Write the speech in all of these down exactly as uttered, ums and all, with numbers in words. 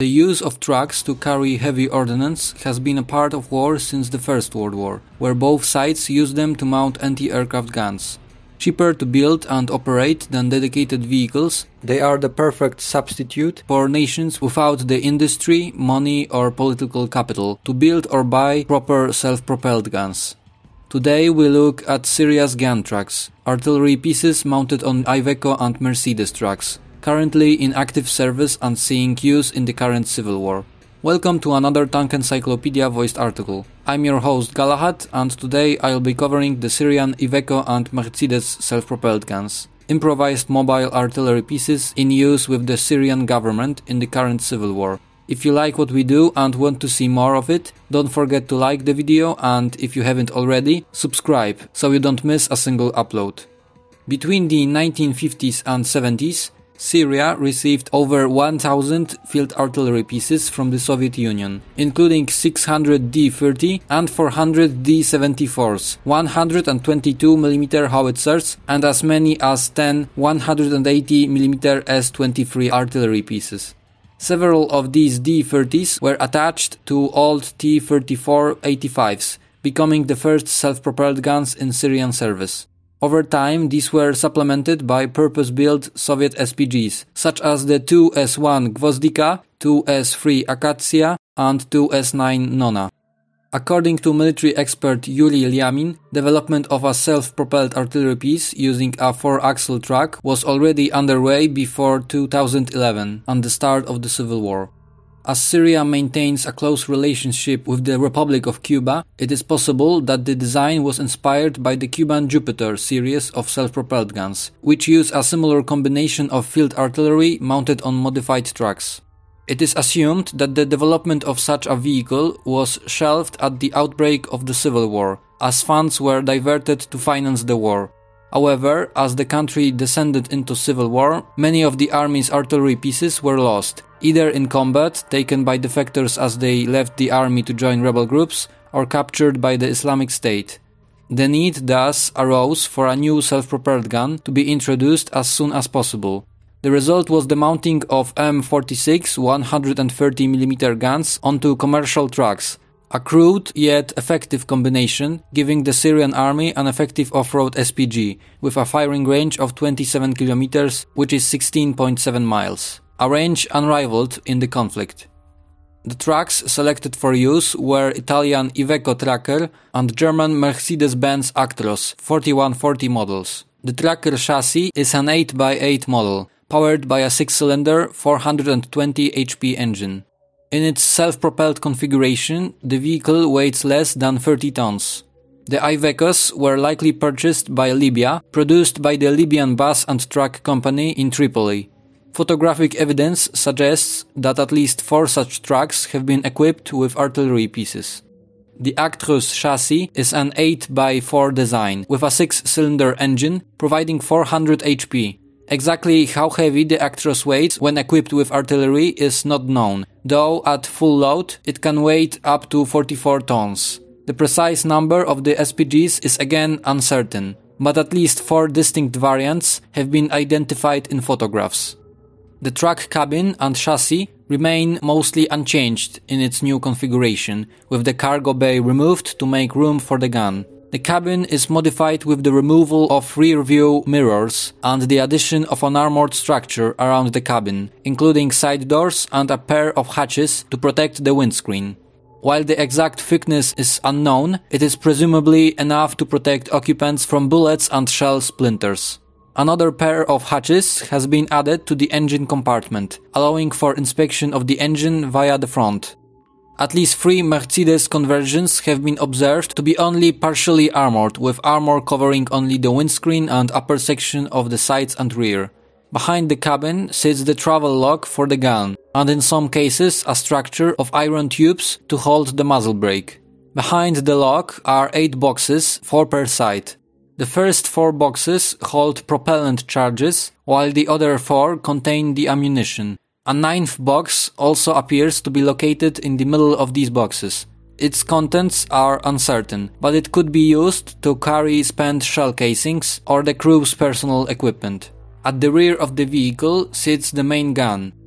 The use of trucks to carry heavy ordnance has been a part of war since the First World War, where both sides used them to mount anti-aircraft guns. Cheaper to build and operate than dedicated vehicles, they are the perfect substitute for nations without the industry, money or political capital to build or buy proper self-propelled guns. Today we look at Syria's gun trucks, artillery pieces mounted on IVECO and Mercedes trucks, currently in active service and seeing use in the current civil war. Welcome to another Tank Encyclopedia voiced article. I'm your host Galahad, and today I'll be covering the Syrian IVECO and Mercedes self-propelled guns, improvised mobile artillery pieces in use with the Syrian government in the current civil war. If you like what we do and want to see more of it, don't forget to like the video, and if you haven't already, subscribe so you don't miss a single upload. Between the nineteen fifties and seventies, Syria received over one thousand field artillery pieces from the Soviet Union, including six hundred D thirty and four hundred D seventy-fours, one hundred twenty-two millimeter howitzers, and as many as ten one hundred eighty millimeter S twenty-three artillery pieces. Several of these D thirties were attached to old T thirty-four eighty-fives, becoming the first self-propelled guns in Syrian service. Over time, these were supplemented by purpose-built Soviet S P Gs, such as the two S one Gvozdika, two S three Akatsiya, and two S nine Nona. According to military expert Yuri Lyamin, development of a self-propelled artillery piece using a four-axle truck was already underway before two thousand eleven, and the start of the civil war. As Syria maintains a close relationship with the Republic of Cuba, it is possible that the design was inspired by the Cuban Jupiter series of self-propelled guns, which use a similar combination of field artillery mounted on modified trucks. It is assumed that the development of such a vehicle was shelved at the outbreak of the civil war, as funds were diverted to finance the war. However, as the country descended into civil war, many of the army's artillery pieces were lost, either in combat, taken by defectors as they left the army to join rebel groups, or captured by the Islamic State. The need thus arose for a new self-propelled gun to be introduced as soon as possible. The result was the mounting of M forty-six one hundred thirty millimeter guns onto commercial trucks, a crude yet effective combination, giving the Syrian army an effective off-road S P G with a firing range of twenty-seven kilometers, which is sixteen point seven miles, a range unrivaled in the conflict. The trucks selected for use were Italian IVECO TRAKKER and German Mercedes-Benz Actros forty-one forty models. The TRAKKER chassis is an eight by eight model, powered by a six-cylinder four hundred twenty H P engine. In its self-propelled configuration, the vehicle weighs less than thirty tons. The IVECOs were likely purchased by Libya, produced by the Libyan Bus and Truck Company in Tripoli. Photographic evidence suggests that at least four such trucks have been equipped with artillery pieces. The Actros chassis is an eight by four design, with a six-cylinder engine, providing four hundred H P. Exactly how heavy the Actros weighs when equipped with artillery is not known, though at full load it can weigh up to forty-four tons. The precise number of the S P Gs is again uncertain, but at least four distinct variants have been identified in photographs. The truck cabin and chassis remain mostly unchanged in its new configuration, with the cargo bay removed to make room for the gun. The cabin is modified with the removal of rear-view mirrors and the addition of an armored structure around the cabin, including side doors and a pair of hatches to protect the windscreen. While the exact thickness is unknown, it is presumably enough to protect occupants from bullets and shell splinters. Another pair of hatches has been added to the engine compartment, allowing for inspection of the engine via the front. At least three Mercedes conversions have been observed to be only partially armored, with armor covering only the windscreen and upper section of the sides and rear. Behind the cabin sits the travel lock for the gun, and in some cases a structure of iron tubes to hold the muzzle brake. Behind the lock are eight boxes, four per side. The first four boxes hold propellant charges, while the other four contain the ammunition. A ninth box also appears to be located in the middle of these boxes. Its contents are uncertain, but it could be used to carry spent shell casings or the crew's personal equipment. At the rear of the vehicle sits the main gun.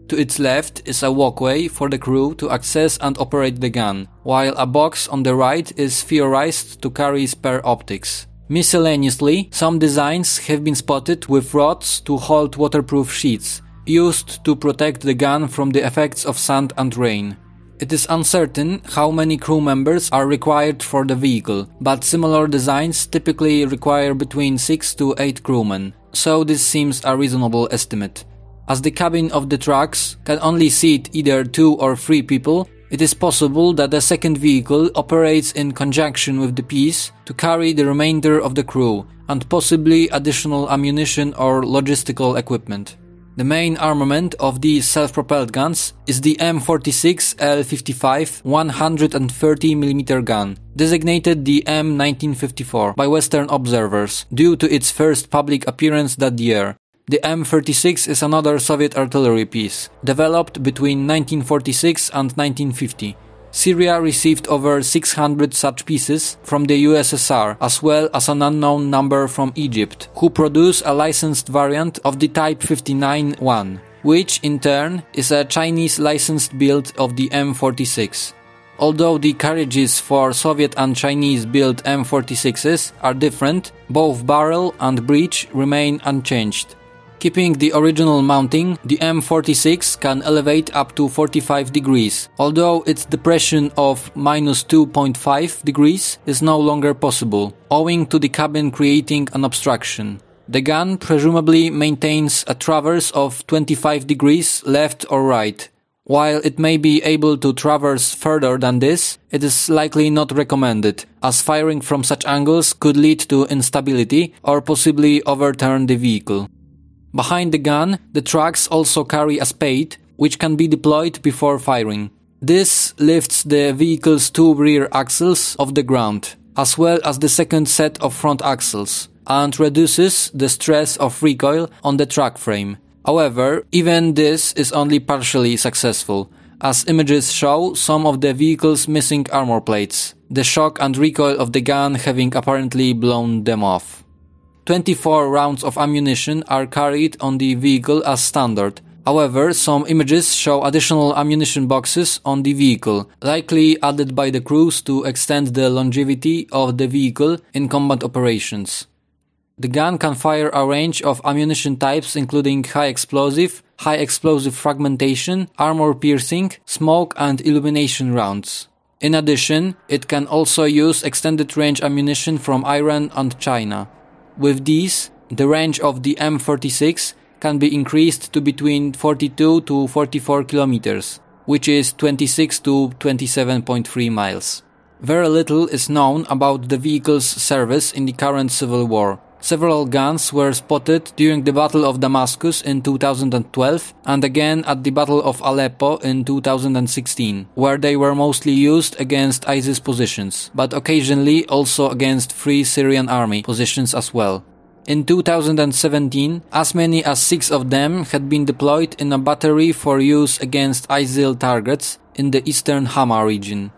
To its left is a walkway for the crew to access and operate the gun, while a box on the right is theorized to carry spare optics. Miscellaneously, some designs have been spotted with rods to hold waterproof sheets, used to protect the gun from the effects of sand and rain. It is uncertain how many crew members are required for the vehicle, but similar designs typically require between six to eight crewmen, so this seems a reasonable estimate. As the cabin of the trucks can only seat either two or three people, it is possible that a second vehicle operates in conjunction with the piece to carry the remainder of the crew and possibly additional ammunition or logistical equipment. The main armament of these self-propelled guns is the M forty-six L fifty-five one hundred thirty millimeter gun, designated the M nineteen fifty-four by Western observers due to its first public appearance that year. The M thirty-six is another Soviet artillery piece, developed between nineteen forty-six and nineteen fifty. Syria received over six hundred such pieces from the U S S R, as well as an unknown number from Egypt, who produce a licensed variant of the Type fifty-nine one, which in turn is a Chinese licensed build of the M forty-six. Although the carriages for Soviet and Chinese-built M forty-sixes are different, both barrel and breech remain unchanged. Keeping the original mounting, the M forty-six can elevate up to forty-five degrees, although its depression of minus two point five degrees is no longer possible, owing to the cabin creating an obstruction. The gun presumably maintains a traverse of twenty-five degrees left or right. While it may be able to traverse further than this, it is likely not recommended, as firing from such angles could lead to instability or possibly overturn the vehicle. Behind the gun, the trucks also carry a spade, which can be deployed before firing. This lifts the vehicle's two rear axles off the ground, as well as the second set of front axles, and reduces the stress of recoil on the truck frame. However, even this is only partially successful, as images show some of the vehicle's missing armor plates, the shock and recoil of the gun having apparently blown them off. twenty-four rounds of ammunition are carried on the vehicle as standard. However, some images show additional ammunition boxes on the vehicle, likely added by the crews to extend the longevity of the vehicle in combat operations. The gun can fire a range of ammunition types including high explosive, high explosive fragmentation, armor piercing, smoke and illumination rounds. In addition, it can also use extended range ammunition from Iran and China. With these, the range of the M forty-six can be increased to between forty-two to forty-four kilometers, which is twenty-six to twenty-seven point three miles. Very little is known about the vehicle's service in the current civil war. Several guns were spotted during the Battle of Damascus in two thousand twelve and again at the Battle of Aleppo in two thousand sixteen, where they were mostly used against ISIS positions, but occasionally also against Free Syrian Army positions as well. In two thousand seventeen, as many as six of them had been deployed in a battery for use against ISIL targets in the eastern Hama region.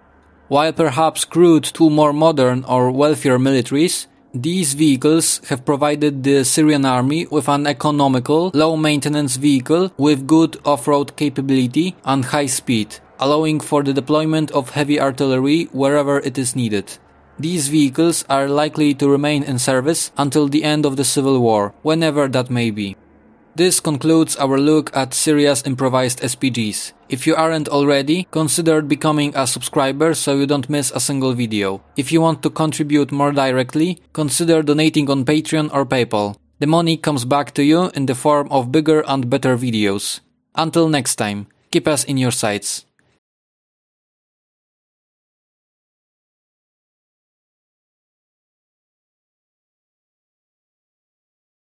While perhaps crude to more modern or wealthier militaries, these vehicles have provided the Syrian army with an economical, low-maintenance vehicle with good off-road capability and high speed, allowing for the deployment of heavy artillery wherever it is needed. These vehicles are likely to remain in service until the end of the civil war, whenever that may be. This concludes our look at Syria's improvised S P Gs. If you aren't already, consider becoming a subscriber so you don't miss a single video. If you want to contribute more directly, consider donating on Patreon or PayPal. The money comes back to you in the form of bigger and better videos. Until next time, keep us in your sights.